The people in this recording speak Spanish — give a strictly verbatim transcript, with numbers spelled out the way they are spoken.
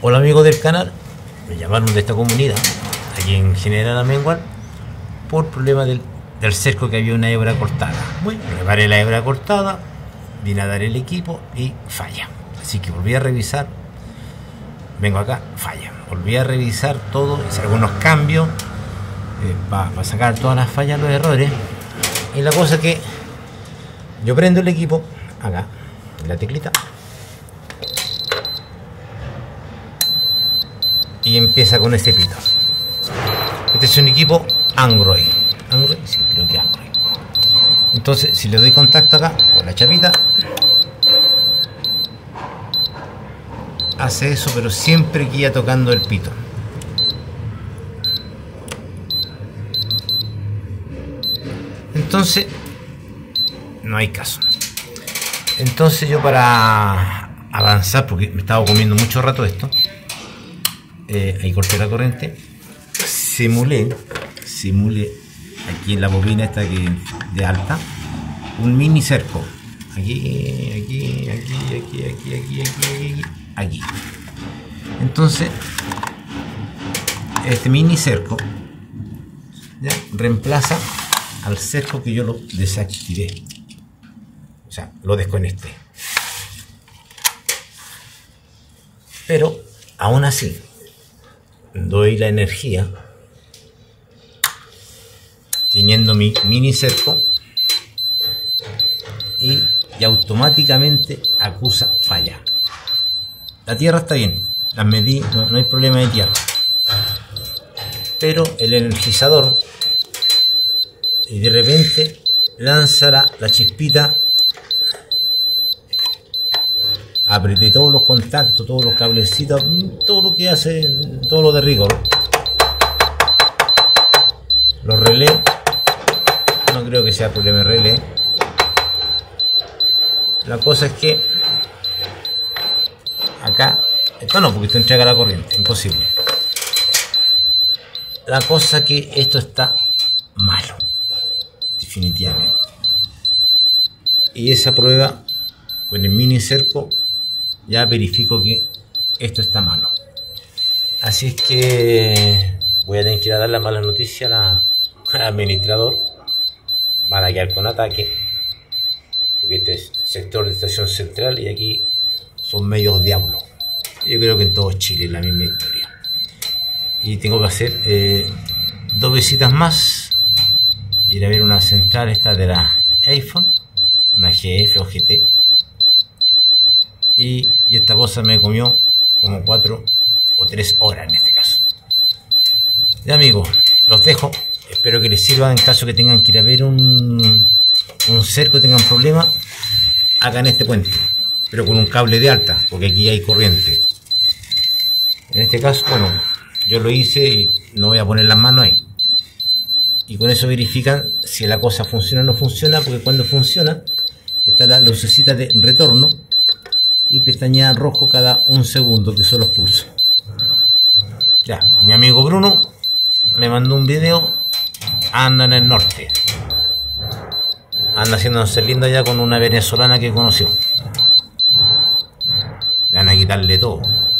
Hola amigos del canal, me llamaron de esta comunidad, aquí en General Amengual, por problema del, del cerco, que había una hebra cortada. Bueno, reparé la hebra cortada, vine a dar el equipo y falla. Así que volví a revisar, vengo acá, falla. Volví a revisar todo, hice algunos cambios eh, para pa sacar todas las fallas, los errores. Y la cosa es que yo prendo el equipo, acá, en la teclita, y empieza con este pito. Este es un equipo Android. Android, sí, creo que Android. Entonces, si le doy contacto acá con la chapita, hace eso, pero siempre guía tocando el pito. Entonces, no hay caso. Entonces yo, para avanzar, porque me estaba comiendo mucho rato esto, Eh, ahí corté la corriente, simulé, simulé aquí en la bobina esta que de alta, un mini cerco, aquí, aquí, aquí, aquí, aquí, aquí, aquí, aquí. Entonces, este mini cerco ya reemplaza al cerco que yo lo desactivé, o sea, lo desconecté. Pero aún así doy la energía teniendo mi mini cerco y, y automáticamente acusa falla. La tierra está bien, las medí, no, no hay problema de tierra, pero el energizador, y de repente lanza la, la chispita. Apreté todos los contactos, todos los cablecitos, todo lo que hace, todo lo de rigor. Los relés, no creo que sea problema de relé. La cosa es que acá, esto no, porque esto entrega la corriente, imposible. La cosa es que esto está malo, definitivamente. Y esa prueba con el mini cerco ya verifico que esto está malo. Así es que voy a tener que ir a dar la mala noticia a la, al administrador. Van a quedar con ataque, porque este es sector de estación central y aquí son medios diablos. Yo creo que en todo Chile es la misma historia. Y tengo que hacer eh, dos visitas más, ir a ver una central esta de la iPhone, una G F o G T. Y, y esta cosa me comió como cuatro o tres horas en este caso. Ya amigos, los dejo. Espero que les sirva en caso que tengan que ir a ver un, un cerco, tengan problemas. Hagan este puente, pero con un cable de alta, porque aquí hay corriente. En este caso, bueno, yo lo hice y no voy a poner las manos ahí. Y con eso verifican si la cosa funciona o no funciona, porque cuando funciona está la lucecita de retorno y pestañea rojo cada un segundo, que son los pulsos. Ya, mi amigo Bruno me mandó un video, anda en el norte, anda haciéndose lindo allá con una venezolana que conoció. Le van a quitarle todo.